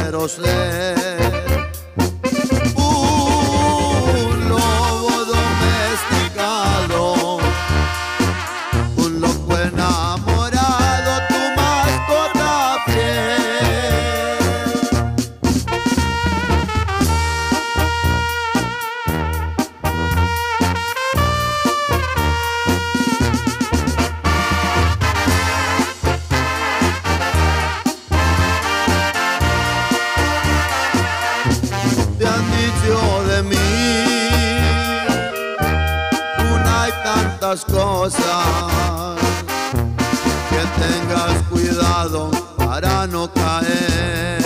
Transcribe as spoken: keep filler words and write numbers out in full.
quiero ser un lobo domesticado, un loco enamorado, tu mascota fiel. Te han dicho de mí una y tantas cosas, que tengas cuidado para no caer.